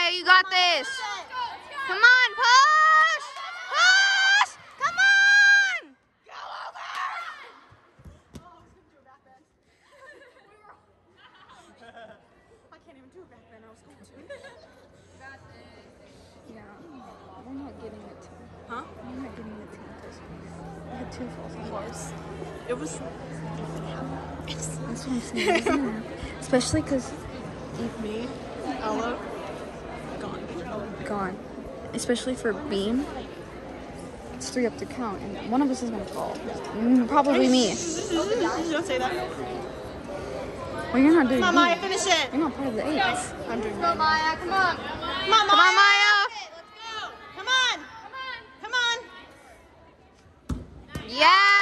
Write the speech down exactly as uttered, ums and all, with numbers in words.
Maya, you got this. Come on, push! Push! Come on! Go over! I can't even do a back bend. I was going to. Yeah, we're not getting it too. Huh? We're not getting it too because we had two false Close. It was. That's what I'm saying, isn't it? Especially because Me, Ella, gone. gone. Especially for Beam. It's three up to count, and one of us is gonna fall. Mm, probably me. Don't say that. Well, you're not doing Come on, Maya, finish it. You're not part of the eight. I'm doing Go, it. Maya, come on. Come on, Maya. Come on, Maya. Let's go. Come on. Come on. Come on. Yeah!